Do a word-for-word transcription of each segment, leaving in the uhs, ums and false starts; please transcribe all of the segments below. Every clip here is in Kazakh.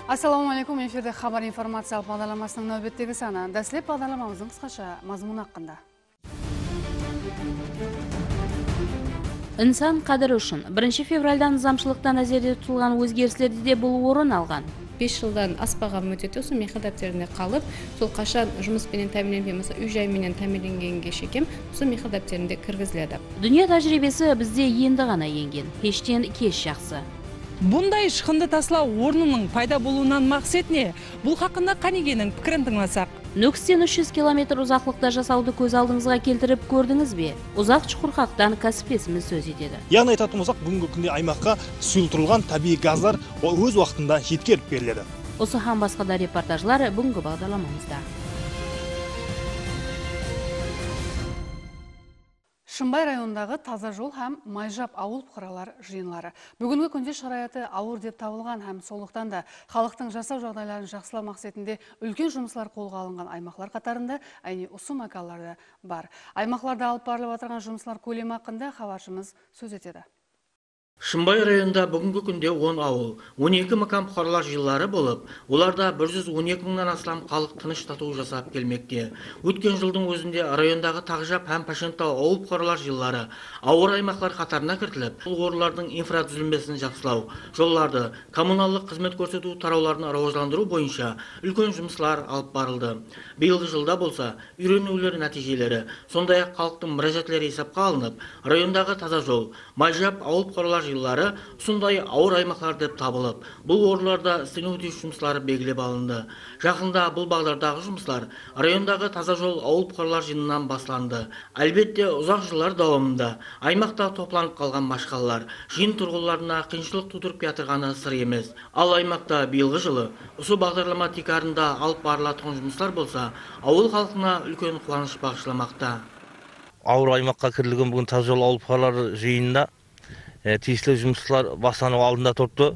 Assalamu alaikum, эфирде хабар информациялық бағдарламасының нәубеттегі саны. Дәслеп бағдарламамыздың қысқаша мазмұны хақында. Insan qadri үшін бірінші февральдан низамшылықтан назарда тұтылған өзгерістерде де бұл орын алған. беш жылдан аспаған мүддетте осы мехдаптерінде қалып, сол қашан жұмыспенен тәмінленген, мысалы үй жайменен тәмінленгенге шекем, осы мехдаптерінде кіргізіледі. Дүние тәжірибесі бізде енді ғана енген, пештен кеш жақсы. Бұндай шығынды таслау орнының пайда болуынан мақсат не? Бұл хақында Қанегенің пікірін тыңласақ. Нүкістен үш жүз километр ұзақлықта жасауды көз алдыңызға келтіріп көрдіңіз бе? Ұзақ чұқырқақтан кәсіптесіміз сөз етеді. Яғни айтатын болсақ, бүгінгі күнде аймаққа сұйылтырылған табиғи газдар өз уақытында жеткеріп беріледі. Осы һәм басқа да репортажлар бүгінгі бағдарламамызда. Шымбай районындағы таза жол һәм майжап ауыл бұқаралар жиынлары. Бүгінгі күнде шарайаты ауыр деп табылған һәм сондықтан да халықтың жасау жағдайларын жақсылау мақсатында үлкен жұмыстар қолға алынған аймақлар қатарында әне осы макалалар бар. Аймақларда алып барылып отырған жұмыстар көлемі хақында хабаршымыз сөз етеді. Шымбай районында бүгінгі күнде он ауыл, он екі макам бұқаралар жиылары болып, оларда бір жүз он екі мыңнан астам халық тыныш тату жасап келмекте. Өткен жылдың өзінде райондағы Тағжап һәм Пашентау ауыл бұқаралар жиылары ауыр аймақтар қатарына кіртіліп, бұл орындардың инфратүзілмесін жақсылау, жолдарды, коммуналдық қызмет көрсету тарауларын рауажландыру бойынша үлкен жұмыстар алып барылды. Биылғы жылда болса, үйренулер нәтижелері, сондай-ақ халықтың мұражатлары есепқа алынып, райондағы таза жол, майжап ауыл бұқаралар жиылары сондай ауыр аймақтар деп табылып, бұл орындарда істену тиіс жұмыстары белгілеп алынды. Жақында бұл бағдардағы жұмыстар райондағы таза жол ауыл бұқаралар жиынынан басланды. Әлбетте, ұзақ жылдар давамында аймақта топланып қалған машқалалар жиын тұрғыларына қиыншылық тудырып жатырғаны сыр емес. Ал аймақта биылғы жылы осы бағдарлама тикарында алып барылатын жұмыстар болса, ауыл халқына үлкен қуаныш бағышламақта. Ауыр аймаққа кірілген бүгін таза жол ауыл бұқаралар жиынында тиісті жұмыстар басталу алдында тұрды.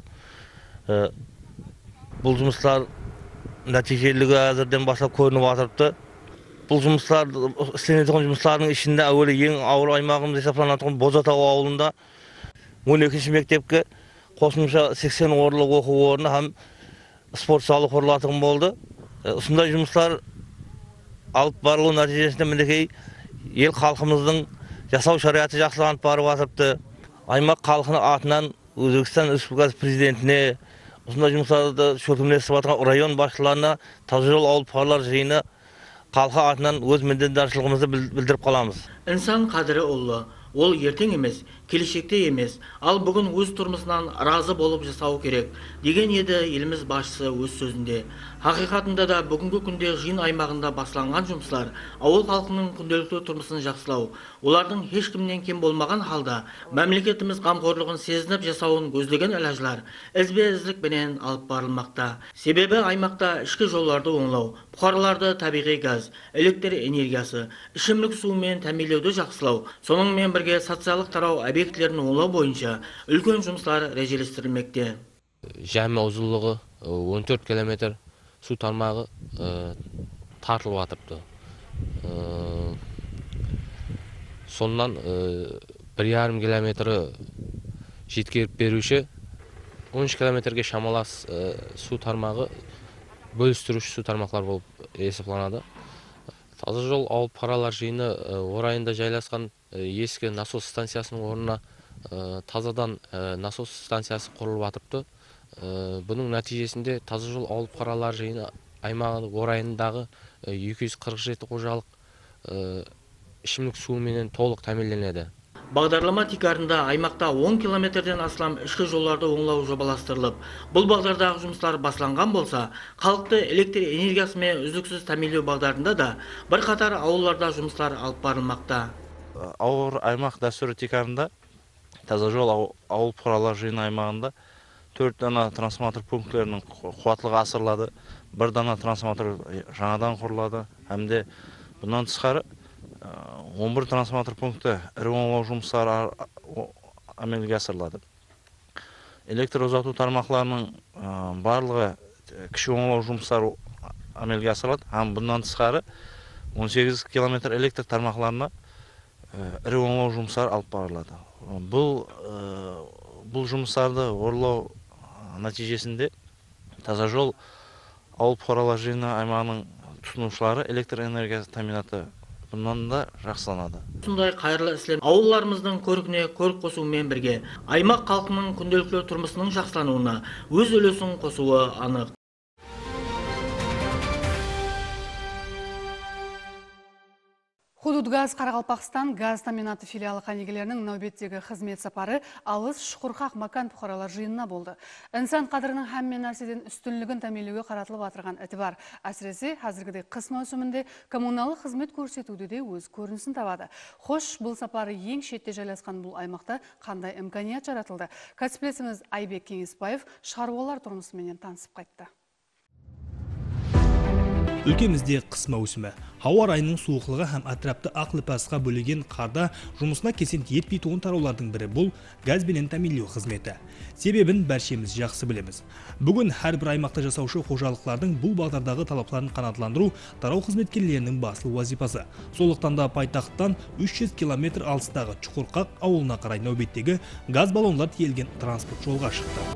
Бұл жұмыстар нәтижелігі әзірден бастап көрініп жатырды. Бұл жұмыстар, істенетін жұмыстардың ішінде әуелі ең ауыр аймағымыз есептелетін Бозатау ауылында он екінші мектепке қосымша сексен орындық оқу орны һәм спорт залы құрылатын болды. Осындай жұмыстар алып барылу нәтижесінде мінекей ел халқымыздың жасау шарияты жақсыланып барып жатырды. Аймақ халқының атынан Өзбекстан Республикасы президентіне, осындай жұмыстарды шөкімлесіп жатқан район басшыларына таза жол ауыл бұқаралар жиыны халқы атынан өз міндеттаршылығымызды білдіріп қаламыз. Инсан қадірі ұлы, ол ертең емес, келешекте емес, ал бүгін өз тұрмысынан разы болып жасау керек деген еді еліміз басшысы өз сөзінде. Хақиқатында да бүгінгі күнде жиын аймағында басланған жұмыстар ауыл халқының күнделікті тұрмысын жақсылау, олардың ешкімнен кем болмаған халда мемлекетіміз қамқорлығын сезініп жасауын көздеген әлажлар ізбе-іздікпенен алып барылмақта. Себебі аймақта ішкі жолдарды оңлау, бұқараларды табиғи газ, электр энергиясы, ішімлік суымен тәминлеуді жақсылау, сонымен бірге социалдық тарау объектілерін оңлау бойынша үлкен жұмыстар режелестірілмекте. Жәмі ұзынлығы он төрт километр су тармағы тартылып жатырды. Сондан бір жарым километрі жеткеріп беруші, он үш километрге шамалас су тармағы бөлістіруші су тармақлар болып есептелінеді. Таза жол ауыл бұқаралар жиыны орайында жайласқан ескі насос станциясының орнына тазадан насос станциясы құрылып жатырды. Бұның нәтижесінде таза жол ауыл бұқаралар жиыны аймағы орайындағы екі жүз қырық жеті қожалық ішімлік суымен толық тәмінленеді. Бағдарлама тикарында аймақта он километрден астам ішкі жолдарды оңлау жобаластырылып, бұл бағдардағы жұмыстар басланған болса, халықты электр энергиясымен үздіксіз тәминлеу бағдарында да бір қатар ауылдарда жұмыстар алып барылмақта. Ауыр аймақ дәстүрі тикарында таза жол ауыл бұқаралар жиыны аймағында төрт дана трансформатор пункттерінің қуаттылығы асырылады, бір дана трансформатор жаңадан құрылады, әмде бұнан тысқары он бір трансформатор пункті ірі оңлау жұмыстары әмелге асырылады. Электр ұзату тармақларының барлығы кіші оңлау жұмыстары әмелге асырылады, һәм бұнан тысқары он сегіз километр электр тармақларына ірі оңлау жұмыстары алып барылады. Бұл бұл жұмыстарды орындау нәтижесінде Таза жол ауыл бұқаралар жиыны аймағының тұтынушылары электр энергиясы тәминаты бұнан да жақсыланады. Сондай қайырлы іслер ауылдарымыздың көркіне көрік қосуымен бірге аймақ халқының күнделікті тұрмысының жақсылануына өз үлесін қосуы анық. Худудгаз Қарақалпақстан газ таминаты филиалы қанегелерінің нәубеттегі қызмет сапары алыс Шұқырқақ макан бұқаралар жиынына болды. Инсан қадырының һәмме нәрседен үстінлігін тәмелеуге қаратылып атырған әтібар. Әсіресе қазіргідей қыс маусымында коммуналық қызмет көрсетуде де өз көрінісін табады. Хош, бұл сапары ең шетте жайласқан бұл аймақта қандай имканият жаратылды? Кәсіптесіміз Айбек Кеңесбаев шаруалар тұрмысымен танысып қайтты. Өлкемізде қыс маусымы. Ауа райының суықлығы һәм атрапты ақ ліпасқа бөлеген қарда жұмысына кесент етпей туын тараулардың бірі бұл газ бенен тәминлеу қызметі. Себебін бәршеміз жақсы білеміз. Бүгін әрбір аймақта жасаушы қожалықтардың бұл бағдардағы талаптарын қанағаттандыру тарау қызметкерлерінің басты вазипасы. Сондықтан да пайтақтан үш жүз километр алыстағы Шұқырқақ ауылына қарай нәубеттегі газ баллонлар тиелген транспорт жолға шықты.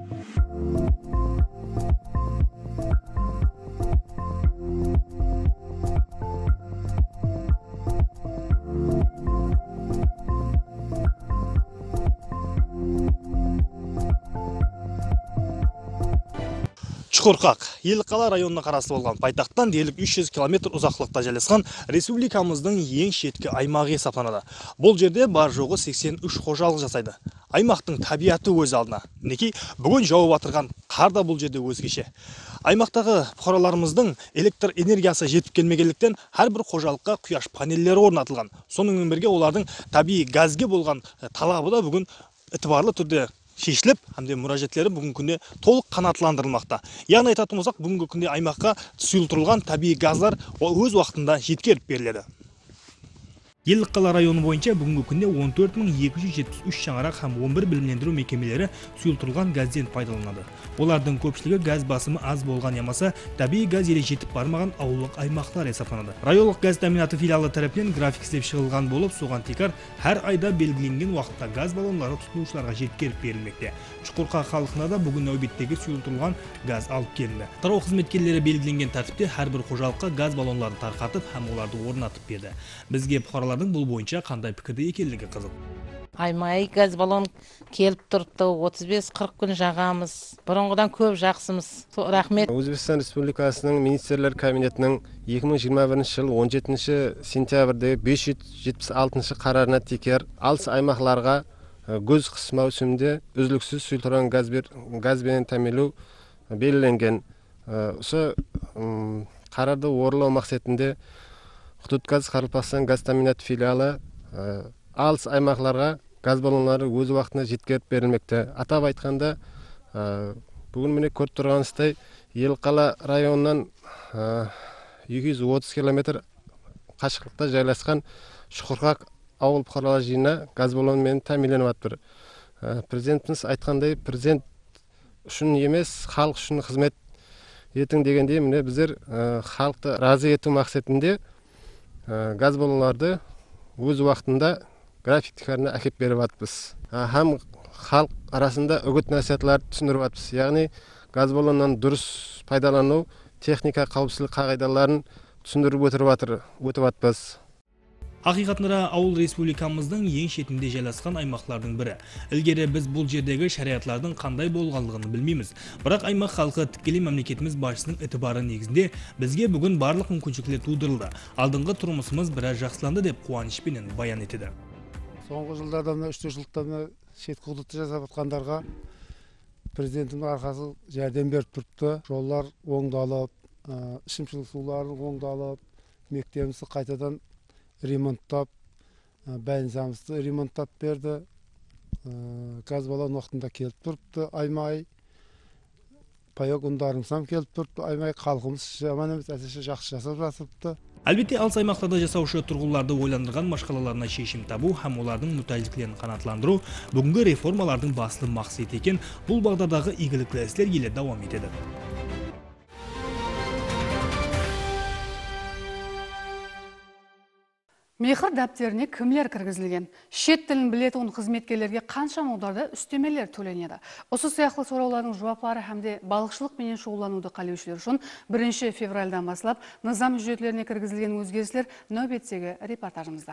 Шұқырқақ, Елқала районына қарасты болған пайтақтан дерлік үш жүз километр ұзақлықта жайласқан республикамыздың ең шеткі аймағы есептелінеді. Бұл жерде бар жоғы сексен үш қожалық жасайды. Аймақтың табиғаты өз алдына. Мінекей бүгін жауып атырған қар да бұл жерде өзгеше. Аймақтағы бұқараларымыздың электр энергиясы жетіп келмегендіктен әрбір қожалыққа құяш панеллері орнатылған. Сонымен бірге олардың табиғи газге болған талабы да бүгін ітібарлы түрде шешіліп, әмде мұражетлері бүгін күнде толық қанаттыландырылмақта. Яғни айтатын болсақ, бүгінгі күнде аймаққа сұйылтылған табиғи газдар өз уақытында жеткеріп беріледі. Елқала районы бойынша бүгінгі күнде он төрт мың екі жүз жетпіс үш шаңырақ һәм он бір білімлендіру мекемелері сұйылтылған газден пайдаланады. Олардың көпшілігі газ басымы аз болған ямаса, табиғи газ еле жетіп бармаған ауылдық аймақтар есептелінеді. Районлық газ таминаты филиалы тарапынан график іздеп шығылған болып, соған текар әр айда белгіленген уақытта газ баллонлары тұтынушыларға жеткеріп берілмекте. Шұқырқақ халқына да бүгін нәубеттегі сұйылтылған газ алып келінді. Тарау қызметкерлері белгіленген тәртіпте әрбір қожалыққа газ баллонларын тарқатып һәм оларды орнатып берді. Бізге бұқаралардың бұл бойынша қандай пікірде екенлігі қызық. Аймай газ баллон келіп тұрыпты, отыз бес қырық күн жағамыз. Бұрынғыдан көп жақсымыз. Рахмет. Өзбекстан Республикасының министрлер кабинетінің екі мың жиырма бірінші жыл он жетінші сентябрьде бес жүз жетпіс алтыншы қарарына текер алыс аймақларға көз қыс маусымында үзіліксіз сұйылтылған газбен тәмелеу белгіленген. Осы қарарды орындау мақсатында Худудгаз Қарақалпақстан газ таминаты филиалы алыс аймақларға газ баллонлары өз уақытында жеткеріп берілмекте. Атап айтқанда, бүгін міне көріп тұрғаныңыздай Елқала районынан екі жүз отыз километр қашықтықта жайласқан Шұқырқақ ауыл бұқаралар жиыны газ баллонымен тәминленіп жатыр. Президентіміз айтқандай, президент үшін емес, халық үшін қызмет етің дегенде, міне біздер халықты разы ету мақсатында газ баллонларды өз уақытында графиктікарына әкеп беріп жатырмыз. Һәм халық арасында үгіт насихатларды түсіндіріп жатырмыз. Яғни газ баллоннан дұрыс пайдалану, техника қауіпсіздік қағидаларын түсіндіріп өтіп жатырмыз. Ақиқатында ауыл республикамыздың ең шетінде жайласқан аймақтардың бірі. Ілгері біз бұл жердегі шариғатлардың қандай болғандығын білмейміз. Бірақ аймақ халқы тікелей мемлекетіміз басшысының ітібары негізінде бізге бүгін барлық мүмкіншіліктер тудырылды. Алдыңғы тұрмысымыз біраз жақсыланды деп қуанышпенен баян етеді. Соңғы жылдарда үш төрт жылдан шеткі құдытты жасап жатқандарға президентімнің арқасы жәрдем беріп тұрыпты. Жоллар оңдалып, ішімшілік суларын оңдалып, мектебімізді қайтадан ремонттап, бәйінсамызды ремонттап берді. Газ баллон уақытында келіп тұрыпты, аймай. Паек ұндарымсам келіп тұрыпты, аймай. Халқымыз жаман емес, әсіресе жақсы жасап жатырыпты. Әлбетте алыс аймақтарда жасаушы тұрғыларды ойландырған машқалаларына шешім табу һәм олардың мүтәлдіктерін қанаттыландыру бүгінгі реформалардың басты мақсаты екен. Бұл бағдардағы игілікті істер еле давам етеді. Мехір дәптеріне кімлер кіргізілген? Шет тілін білетін қызметкерлерге қанша мөлшерде үстемелер төленеді? Осы сияқты сұраулардың жауаптары hamda балықшылық менен шұғылдануды қалаушылар үшін бірінші февральдан бастап низам жүйелеріне кіргізілген өзгерістер нәубеттегі репортажымызда.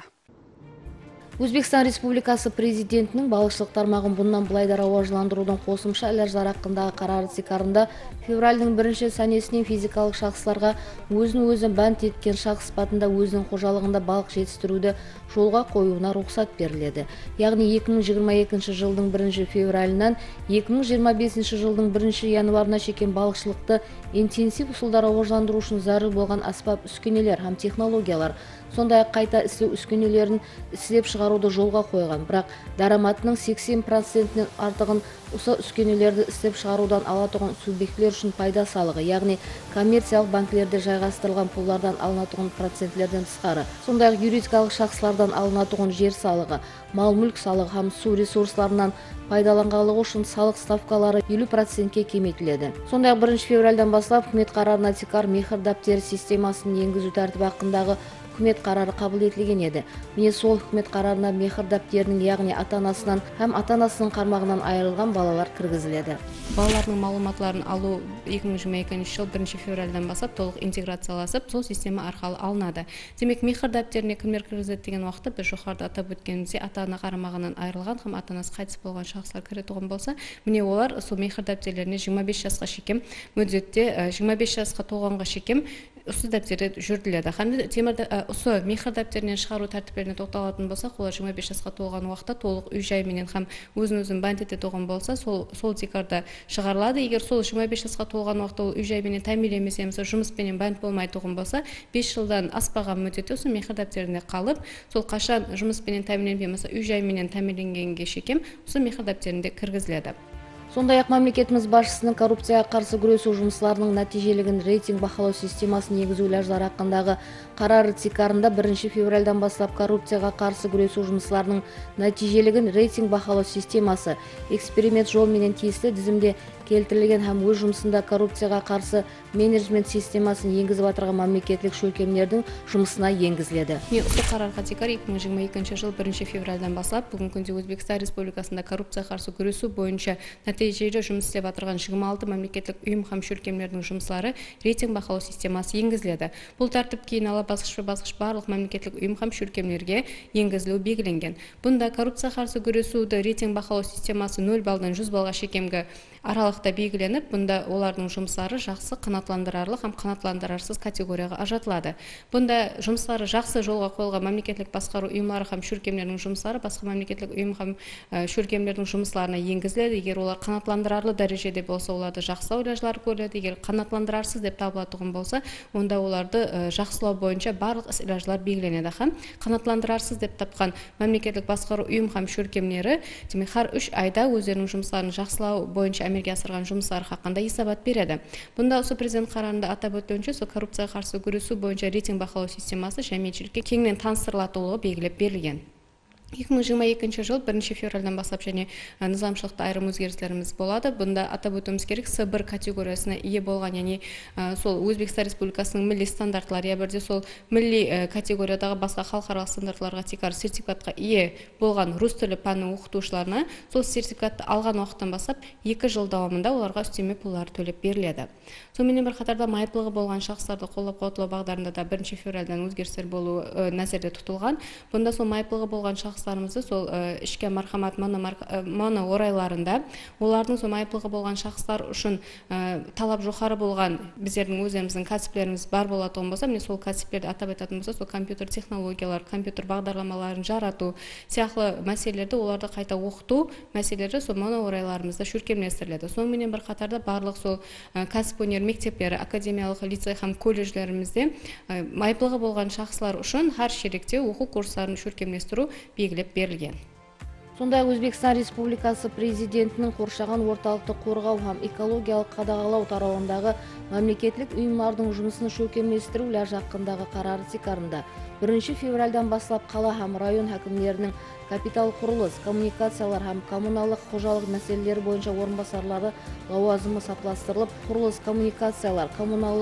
Өзбекстан Республикасы президентінің балықшылық тармағын бұннан бұлайда рауажыландырудың қосымша әләждар хақындағы қарары цикарында февральдың бірінші сәнесінен физикалық шақсыларға өзін өзін бәнт еткен шақс сипатында өзінің қожалығында балық жетістіруді жолға қоюына рұқсат беріледі. Яғни екі мың жиырма екінші жылдың бірінші февралынан екі мың жиырма бесінші жылдың бірінші январына шекен балықшылықты интенсив ұсылда рауажыландыру үшін зарыл болған аспап үскенелер һәм технологиялар, сондай-ақ қайта істеу үскенелерін істеп шығаруды жолға қойған, бірақ дараматының сексен процентінен артығын осы үскенелерді істеп шығарудан алатұғын субъектілер үшін пайда салығы, яғни коммерциялық банкілерде жайғастырылған пуллардан алынатұғын процентлерден тысқары, сондай-ақ юридикалық шақсылардан алынатұғын жер салығы, мал-мүлк салығы һәм су ресурсларынан пайдаланғандығы үшін салық ставкалары елу процентке кемейтіледі. Сондай-ақ бірінші февральдан бастап үкімет қарарына цикар мехір дәптері системасын енгізу тәртібі хақындағы үкімет қарары қабыл етілген еді. Міне сол үкімет қарарына мехір дәптерінің, яғни ата-анасынан һәм ата-анасының қармағынан айырылған балалар кіргізіледі. Балалардың малуматларын алу екі мың жиырма екінші жыл бірінші февральдан бастап толық интеграцияласып, сол система арқылы алынады. Демек, мехір дәптеріне кімдер кіргізеді деген уақытта біз жоғарыда атап өткенімізде ата-ана қарамағынан айырылған һәм ата-анасы қайтыс болған шахстар кіретұғын болса, міне олар сол мехір дәптеріне жиырма бес жасқа шекем мүддетте жиырма бес жасқа толғанға шекем осы дәптерде жүрділеді. Хәмді темірді осы мехір дәптерінен шығару тәртіптеріне тоқталатын болсақ, олар жиырма бес жасқа толған уақытта толық үй-жай менен һәм өзін-өзін бәнт ететұғын болса, сол сол цикарда шығарылады. Егер сол жиырма бес жасқа толған уақытта ол үй-жай менен тәмінлемесе, мысалы жұмыспенен бәнт болмайтұғын болса, бес жылдан аспаған мүддетте осы мехір дәптерінде қалып, сол қашан жұмыспенен тәмінленбей, мысалы үй-жай менен тәмінленгенге шекем, осы мехір дәптерінде кіргізіледі. Сондай-ақ мемлекетіміз басшысының коррупцияға қарсы күресу жұмыстарының нәтижелігін рейтинг бақылау системасын енгізу ләждар хақындағы қарары цикарында бірінші февральдан бастап коррупцияға қарсы күресу жұмыстарының нәтижелігін рейтинг бақылау системасы эксперимент жолменен тиісті тізімде келтірілген һәм өз жұмысында коррупцияға қарсы менеджмент системасын енгізіп отырған мемлекеттік шөлкемдердің жұмысына енгізіледі. Осы қарарға цикар екі мың жиырма екінші жыл бірінші февральдан бастап бүгінгі күнде Өзбекстан Республикасында коррупцияға қарсы күресу бойынша нәтижелі жұмыс істеп отырған жиырма алты мемлекеттік ұйым һәм шөлкемдердің жұмыстары рейтинг бақылау системасы енгізіледі. Бұл тәртіп кейін ала басқыш-басқыш барлық мемлекеттік ұйым һәм шөлкемдерге енгізілуі белгіленген. Бұнда коррупцияға қарсы күресуді рейтинг бақылау системасы нөл балдан жүз балға шекемгі аралықта белгіленіп, бұнда олардың жұмыстары жақсы, қанатландырарлық һәм қанатландырарсыз категорияға ажыратылады. Бұнда жұмыстары жақсы жолға қойылған мемлекеттік басқару ұйымдары һәм шөлкемдердің жұмыстары басқа мемлекеттік ұйым һәм шөлкемдердің жұмыстарына енгізіледі. Егер олар қанатландырарлы дәрежеде болса, оларды жақсылау ләжлар көреді. Егер қанатландырарсыз деп табылатұғын болса, онда оларды жақсылау бойынша барлық іс ләжлар белгіленеді. Һәм қанатландырарсыз деп тапқан мемлекеттік басқару ұйым һәм шөлкемдері, демек, һәр үш айда өздерінің жұмыстарын жақсылау бойынша әмелге асырған жұмыстары хақында есебат береді. Бұнда осы президент қарарында атап өтуінше, сол коррупцияға қарсы күресу бойынша рейтинг бақылау системасы жәмиетшілікке кеңінен таныстырылатылуы белгілеп берілген. екі мың жиырма екінші жыл бірінші февральдан бастап және низамшылықта айрым өзгерістеріміз болады. Бұнда атап өтуіміз керек, С бір категориясына ие болған, яғни сол Өзбекстан Республикасының милли стандартлары, я бірде сол милли категориядағы басқа халықаралық стандартларға цикар сертификатқа ие болған рус тілі пәні оқытушыларына сол сертификатты алған уақыттан бастап екі жыл давамында оларға үстеме пуллары төлеп беріледі. Сонымен бір қатарда майыплығы болған шахстарды қолдап қуатлау бағдарында да бірінші февральдан өзгерістер болуы назарда тұтылған. Бұнда сол майыплығы болған шахстарымызды сол ішкі мархамат моно орайларында олардың сол майыплығы болған шахстар үшін талап жоғары болған біздердің өздеріміздің кәсіплеріміз бар болатұғын болса, міне сол кәсіптерді атап айтатын болса, сол компьютер технологиялар, компьютер бағдарламаларын жарату сияқты мәселелерді, оларды қайта оқыту мәселелері сол моно орайларымызда шөлкемлестіріледі. Сонымен бір қатарда барлық сол кәсіпөнер мектептері, академиялық лицей һәм колледжлерімізде майыплығы болған шахстар үшін әр шеректе оқу курстарын шөлкемлестіру белгілеп берілген. Сондай Өзбекстан Республикасы президентінің қоршаған орталықты қорғау һәм экологиялық қадағалау тарауындағы мемлекеттік ұйымдардың жұмысын шөлкемлестіру ләж хақындағы қарары цикарында бірінші февральдан бастап қала һәм район әкімдерінің капитал құрылыс, коммуникациялар һәм коммуналдық қожалық мәселелері бойынша орынбасарлары лауазымы сапластырылып, құрылыс, коммуникациялар, коммуналдық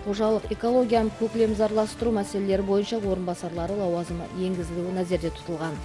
қожалық, экология һәм көклем зарластыру мәселелері бойынша орынбасарлары лауазымы енгізілуі назарда тұтылған.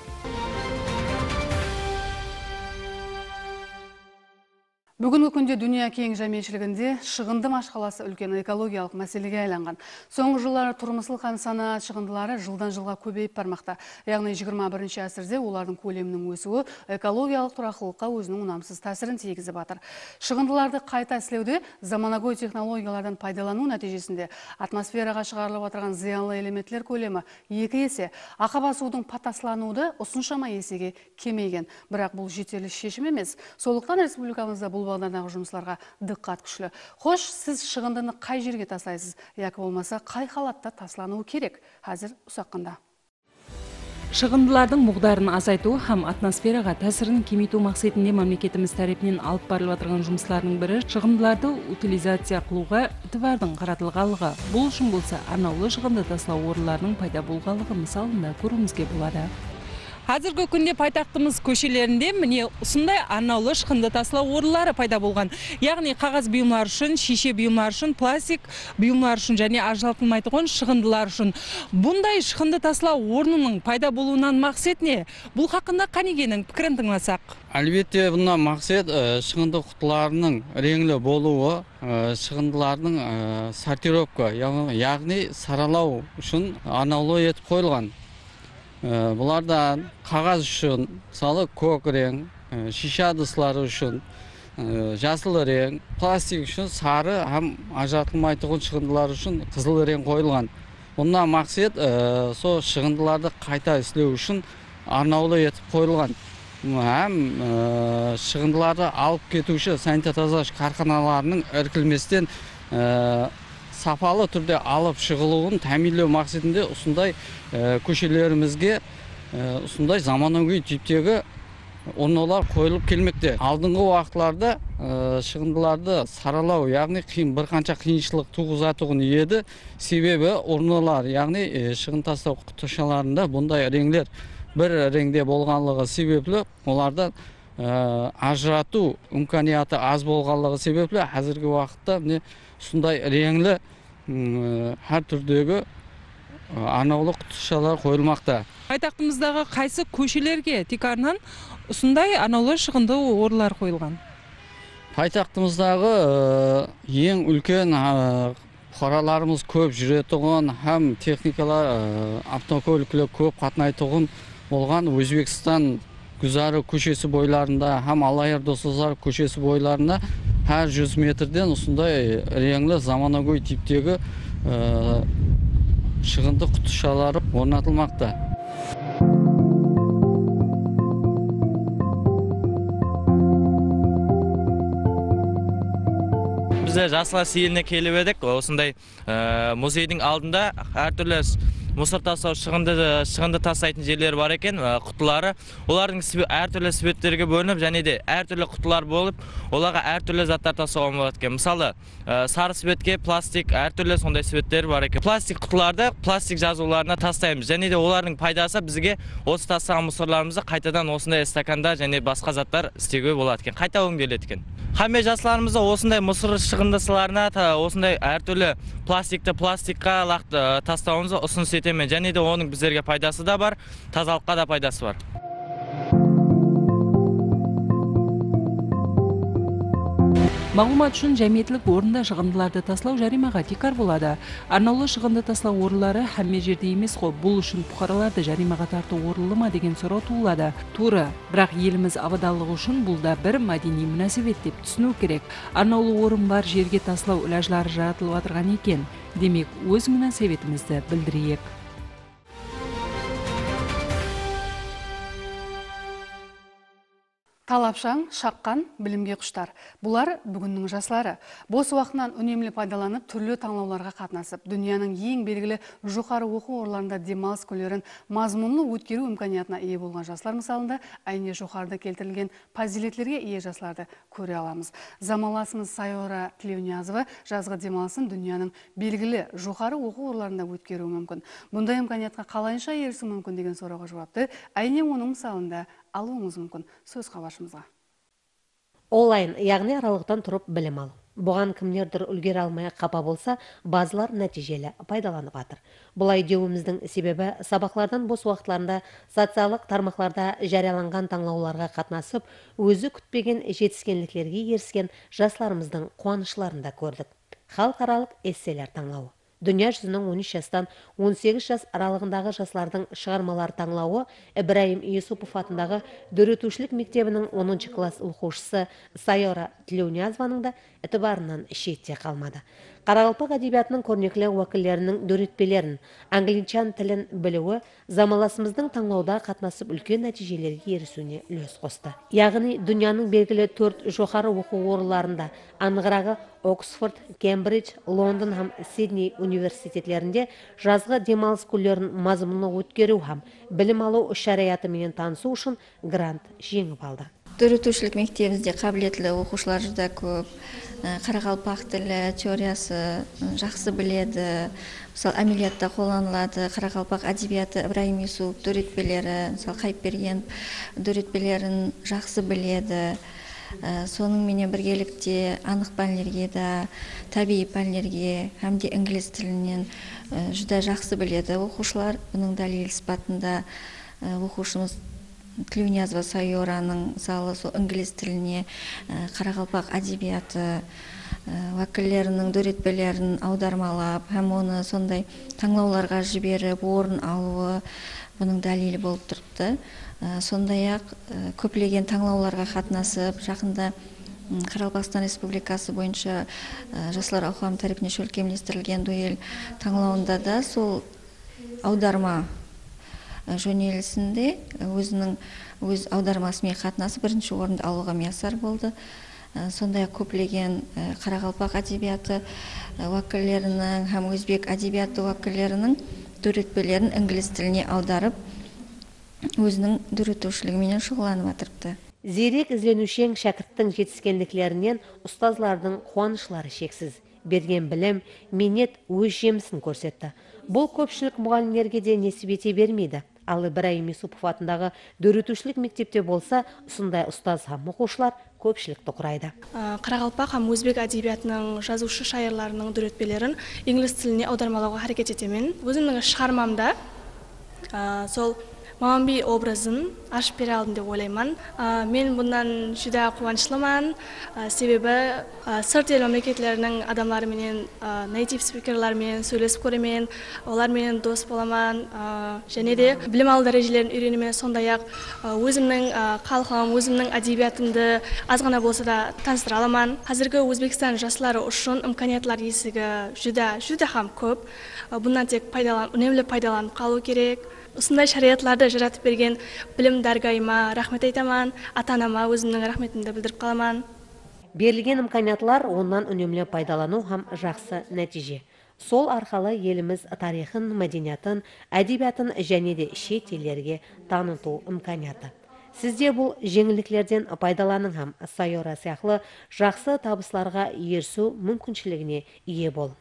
Бүгінгі күнде дүния кең жәмешілігінде шығынды машқаласы үлкен экологиялық мәселеге айланған. Соңғы жылдары тұрмысылық һәм санаат шығындылары жылдан жылға көбейіп бармақта. Яғни жиырма бірінші ғасырда олардың көлемінің өсуі экологиялық тұрақтылыққа өзінің ұнамсыз тәсірін тигізіп жатыр. Шығындыларды қайта істеуде заманауи технологиялардан пайдалану нәтижесінде атмосфераға шығарылып отырған зиянды элементтер көлемі екі есе, ақаба судың патаслануы осыншама есеге кемейген. Бірақ бұл жетерлік шешім емес. Сондықтан республикамызда бұл бағдардағы жұмысларға диққат күшлі. Хош, сіз шығындыны қай жерге тасайсыз, яки болмаса қай халатта таслануы керек? Қазір ұсаққында. Шығындылардың мұғдарын азайту һәм атмосфераға тәсірін кемейту мақсатында мемлекетіміз тарапынан алып барылып отырған жұмыстардың бірі шығындыларды утилизация қылуға итибардың қаратылғанлығы. Бұл үшін болса, арнаулы шығынды таслау орындарының пайда болғанлығы мысалында көруімізге болады. Қазіргі күнде пайтақтымыз көшелерінде міне осындай арнаулы шығынды таслау орынлары пайда болған. Яғни қағаз бұйымлар үшін, шеше бұйымлар үшін, пластик бұйымлар үшін және ажыратылмайтын шығындылар үшін. Бұндай шығынды таслау орнының пайда болуынан мақсат не? Бұл хақында Қанегенің пікірін тыңласақ. Әлбетте бұндан мақсат шығынды құтыларының реңлі болуы, шығындылардың сортировка, яғни саралау үшін арнаулы етіп қойылған. Бұлардан қағаз үшін, мысалы көк рең, шиша ыдыстары үшін, жасыл рең, пластик үшін сары һәм ажыратылмайтын шығындылар үшін қызыл рең қойылған. Онда мақсат сол шығындыларды қайта істеу үшін арнаулы етіп қойылған. Һәм шығындыларды алып кетуші санитар-тазалағыш карханаларының іркілместен сапалы түрде алып шығылуын тәминлеу мақсатында осындай көшелерімізге осындай заманауи типтегі орналар қойылып келмекте. Алдыңғы уақытларда шығындыларды саралау, яғни бір қанша қиыншылық туғызатұғын еді. Себебі орналар, яғни шығын тастау құтышаларында бұндай реңлер бір реңде болғанлығы себеплі, олардан ажырату имканияты аз болғанлығы себеплі, қазіргі уақытта сондай реңлі әр түрдегі арнаулы құтышалар қойылмақта. Пайтақтымыздағы қайсы көшелерге текарынан осындай арнаулы шығынды орындар қойылған? Пайтақтымыздағы ең үлкен қараларымыз көп жүретұғын, һәм техникалар автокөліклер көп қатынайтұғын болған Өзбекстан Гүзары көшесі бойларында, һәм Алайыр Досызар көшесі бойларында әр жүз метрден осындай реңлі заманауи типтегі шығынды құтышалары орнатылмақта. Бізде жасылар сейіліне келіп едік. Осындай музейдің алдында әртүрлі мусор тастау шығынды тастайтын жерлер бар екен, құтылары. Олардың әртүрлі себептерге бөлініп, және де әртүрлі құтылар болып, оларға әртүрлі заттар тастауға болады екен. Мысалы, сары себетке пластик, әртүрлі сондай себеттер бар екен. Пластик құтыларды пластик жазуларына тастаймыз, және де олардың пайдасы бізге осы тастаған мусорларымызды қайтадан осындай стаканда және басқа заттар істеуге болады екен, қайта өңделеді екен. Қаме жасыларымызды осындай мусор шығындысыларына осындай әртүрлі пластикті пластикқа тастауымызды ұсыныс етемін, және де оның біздерге пайдасы да бар, тазалыққа да пайдасы бар. Мағлұмат үшін жәмиетлік орында шығындыларды таслау жаримаға текар болады. Арнаулы шығынды таслау орынлары һәмме жерде емес қой. Бұл үшін бұқараларды жаримаға тарту орынлы ма деген сұрау туылады. Туры, бірақ еліміз абадалығы үшін бұл да бір мәдени мөнәсәбет деп түсіну керек. Арнаулы орын бар жерге таслау ілажлары жаратылып отырған екен. Демек, өз мөнәсәбетімізді білдірейік. Талапшаң, шаққан, білімге құштар. Бұлар бүгіннің жаслары. Бос уақытынан үнемлі пайдаланып, түрлі таңлауларға қатынасып, дүнияның ең белгілі жоғары оқу орындарында демалыс күндерін мазмұнлы өткеру имканиятына ие болған жаслар мысалында әйне жоғарыда келтірілген фазилеттерге ие жасларды көре аламыз. Замаласымыз Сайора Тілеуниязова жазғы демалысын дүнияның белгілі жоғары оқу орындарында өткеру мүмкін. Бұндай имканиятқа қалайынша ерісу мүмкін деген сұрауға жауапты әйне оның мысалында алуыңыз мүмкін. Сөз хабаршымызға. Онлайн, яғни аралықтан тұрып білім алу. Бұған кімдердір үлгере алмай қапа болса, базылар нәтижелі пайдаланып жатыр. Бұлай деуіміздің себебі сабақлардан бос уақытларында социалдық тармақтарда жарияланған таңлауларға қатынасып, өзі күтпеген жетіскенліктерге еріскен жастарымыздың қуанышларында көрдік. Халықаралық эсселер таңлауы. Дүния жүзінің он үш жастан он сегіз жас аралығындағы жастардың шығармалар таңлауы Ибраим Юсупов атындағы дөретушілік мектебінің оныншы класс оқушысы Сайора Тлеунязваның да ітібарынан шетте қалмады. Қарақалпақ әдебиятының көрнеклі уәкілдерінің дөретпелерін, англичан тілін білуі замаласымыздың таңлауда қатынасып үлкен нәтижелерге ерісуіне үлес қосты. Яғни дүнияның белгілі төрт жоғары оқу орындарында, анығырағы Оксфорд, Кембридж, Лондон һәм Сидней университетлерінде жазғы демалыс күндерін мазмұнлы өткеру һәм білім алу шарияты менен танысу үшін грант жеңіп алды. Дөретушілік мектебімізде қабілетлі оқушылар жүр көп. Қарақалпақ тілі теориясы жақсы біледі. Мысалы, әмелиятта қолданылады. Қарақалпақ әдебиеті Ибраим Юсуп дөретпелері, мысалы, Қайыпберген дөретпелерін жақсы біледі. Соның менен біргелікте анық пәнлерге да, табиғи пәнлерге, һәмде инглиз тілінен жүдә жақсы біледі оқушылар. Бұның дәлел іспатында оқушымыз Тлеунязва Сайораның мысалы сол инглиз тіліне Қарақалпақ әдебиеті уәкілдерінің дөретпелерін аудармалап, һәм оны сондай таңлауларға жіберіп, орын алуы бұның дәлелі болып тұрыпты. Сондай-ақ көптеген таңлауларға қатынасып, жақында Қарақалпақстан Республикасы бойынша жастар ауқымы тарихіне шөлкемлестірілген дуэль таңлауында да сол аударма жөнелісінде өзінің өз аудармасымен қатынасып бірінші орынды алуға миясар болды. Сондай-ақ көптеген Қарақалпақ әдебиеті уәкілдерінің һәм өзбек әдебиеті уәкілдерінің дөретпелерін инглиз тіліне аударып, өзінің дөретушілігімен шұғыланып отырыпты. Зерек ізленушең шәкірттің жетіскендіклерінен ұстазлардың қуанышлары шексіз. Берген білім, менет өз жемісін көрсетті. Бұл көпшілік мұғалімдерге де несіп ете бермейді. Ал Ибраим Юсупов атындағы дөретушілік мектепте болса, сондай ұстаз һәм оқушылар көпшілікті құрайды. Қарақалпақ һәм өзбек әдебиетінің жазушы шайырларының дөретпелерін инглиз тіліне аудармалауға әрекет етемін. Өзімнің шығармамда сол Мамамби образын ашып бере алдым деп ойлаймын. Мен бұндан жүдә қуанышлымын, себебі сырт ел мемлекеттерінің адамдарымен, нейтив спикерлермен сөйлесіп көремін, олармен дос боламын, және де білім алу дәрежелерін үйренемін. Сондай-ақ өзімнің халқым, өзімнің әдебиетімді аз ғана болса да таныстыра аламын. Қазіргі Өзбекстан жастары үшін имканиятлар есігі жүдә жүдә һәм көп. Бұндан тек үнемлі пайдаланып қалу керек. Осындай шариятларды жаратып берген білім дәргайыма рахмет айтамын, ата-анама өзімнің рахметімді білдіріп қаламын. Берілген имканиятлар оннан үнемлі пайдалану һәм жақсы нәтиже. Сол арқалы еліміз тарихын, мәдениетін, әдебиетін және де шет елдерге таныту имканияты. Сізде бұл жеңілдіктерден пайдаланың һәм Сайора сияқты жақсы табысларға ерсу мүмкіншілігіне ие бол.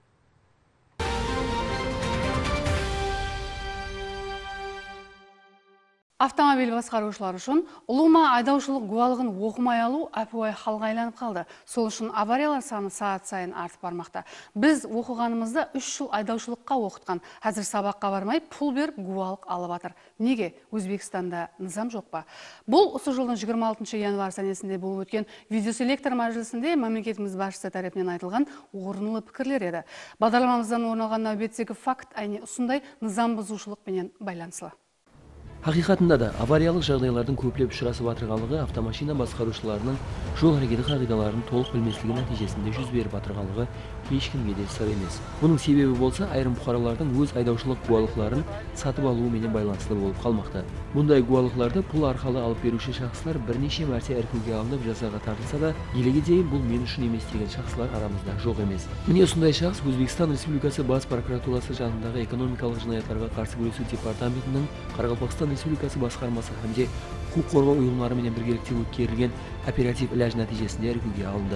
Автомобиль басқарушылар үшін ұлыма айдаушылық гуалығын оқымай алу әпуай халға айланып қалды. Сол үшін авариялар саны сағат сайын артып бармақта. Біз оқығанымызда үш жыл айдаушылыққа оқытқан. Әзір сабаққа бармай пұл беріп гуалық алып жатыр. Неге? Өзбекстанда низам жоқ па? Бұл осы жылдың жиырма алтыншы январ сәнесінде болып өткен видеоселектор мәжілісінде мемлекетіміз басшысы тарапынан айтылған орынлы пікірлер еді. Бағдарламамыздан орын алған нәубеттегі факт әне осындай низам бұзушылықпенен байланыслы. Хақиқатында да авариялық жағдайлардың көплеп ұшырасып отырғанлығы автомашина басқарушыларының жол әрекеті қағидаларын толық білмеслігі нәтижесінде жүз беріп отырғанлығы ешкімге де сыр емес. Бұның себебі болса, айрым бұқаралардың өз айдаушылық гуалықларын сатып алуымен байланысты болып қалмақта. Бұндай гуалықларды пұл арқылы алып беруші шақсылар бірнеше мәрте іркуге алынып жазаға тартылса да, елге дейін бұл мен үшін емес деген шақсылар арамызда жоқ емес. Міне осындай шақс Өзбекстан Республикасы бас прокуратурасы жанындағы экономикалық жинаяттарға қарсы күресу департаментінің Қарақалпақстан Республикасы басқармасы һәмде құқық қорғау ұйымдарымен біргелікте өткерілген оператив іләж нәтижесінде іркуге алынды.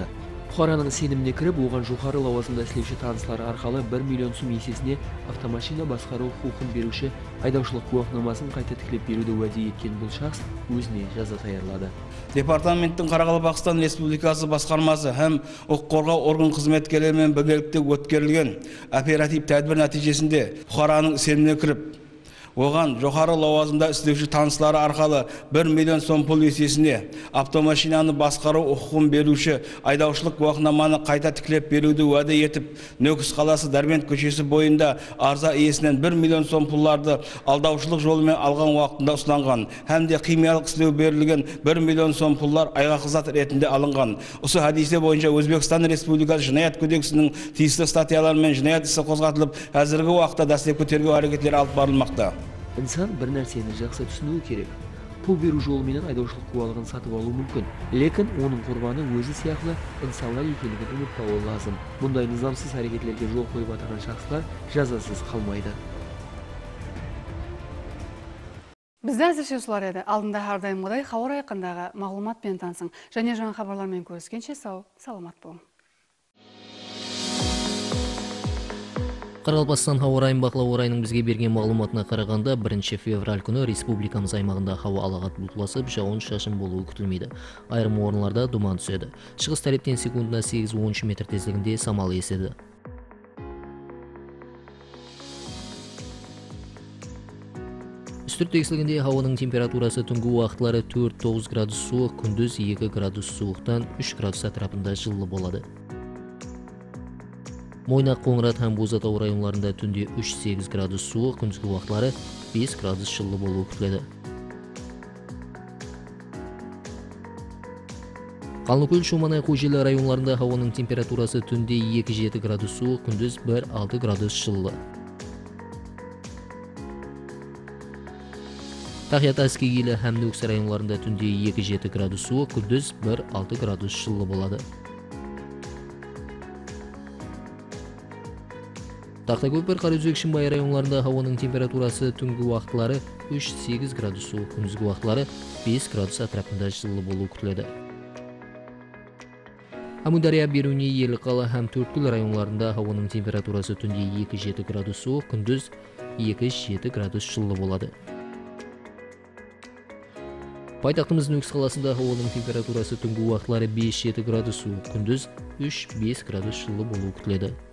Бұқараның сеніміне кіріп, оған жоғары лауазымда істеуші таныстары арқылы бір миллион сом есесіне автомашина басқару құқығын беруші айдаушылық гуахнамасын қайта тіктеп беруді уәде еткен бұл шахс өзіне жаза таярлады. Департаменттің Қарақалпақстан Республикасы басқармасы һәм құқық қорғау орган қызметкерлерімен біргелікте өткерілген оператив тәдбір нәтижесінде бұқараның сеніміне кіріп, оған жоғары лауазымда істеуші таныстары арқылы бір миллион сом пұл есесіне автомашинаны басқару құқығын беруші айдаушылық гуахнаманы қайта тіктеп беруді уәде етіп, Нөкіс қаласы Дәрбент көшесі бойында арза иесінен бір миллион сом пұлларды алдаушылық жолымен алған уақытында ұсталған, һәм де химиялық сілеу берілген бір миллион сом пұллар айғақызат ретінде алынған. Осы хадисе бойынша Өзбекстан Республикасы Жинаят кодексінің тиісті статьяларымен жинаят ісі қозғатылып, қазіргі уақытта дәстепкі тергеу әрекеттері алып барылмақта. Инсан бір нәрсені жақсы түсінуі керек. Пұл беру жолымен айдаушылық куәлігін сатып алу мүмкін, лекін оның құрбаны өзі сияқты инсанлар екенін ұмытпауы лазым. Бұндай низамсыз әрекетлерге жол қойып отырған шахстар жазасыз қалмайды. Бізді әзірше осылар еді. Алдында әрдайымғыдай хабар аяқындағы мағлұматпен танысың. Және жаңа хабарлармен көріскенше сау, саламат болың. Қарақалпақстан ауа райын бақылау орайының бізге берген мағлұматына қарағанда, бірінші февраль күні республикамыз аймағында хауа алағат бұлтыласып, жауын-шашын болуы күтілмейді. Айрым орындарда думан түседі. Шығыс тараптан секундына сегіз он үш метр тезлігінде самал еседі. Үстірт тегістігінде ауаның температурасы түнгі уақытлары төрт тоғыз градус суық, күндіз екі градус суықтан үш градус атырапында жылы болады. Мойнақ, Қоңырат һәм Бозатау районларында түнде үш сегіз градус суық, күндізгі уақытлары бес градус жылы болуы күтіледі. Қалныкөл, Шоманай, Қожелі районларында ауаның температурасы түнде екі жеті градус суық, күндіз бір алты градус жылы. Тақият, Әскегейлі һәм Нөкіс районларында түнде екі жеті градус суық, күндіз бір алты градус жылы болады. Тақтакөпір, Қараөзек, Шымбай районларында ауаның температурасы түнгі уақытлары үш сегіз градус суық, күндізгі уақытлары бес градус атырапында жылы болуы күтіледі. Амудария, Беруни, Еліқалы һәм Төрткүл районларында ауаның температурасы түнде екі жеті градус суық, күндіз екі жеті градус жылы болады. Пайтақтымыз Нөкіс қаласында ауаның температурасы түнгі уақытлары бес жеті градус суық, күндіз үш бес градус жылы болуы күтіледі.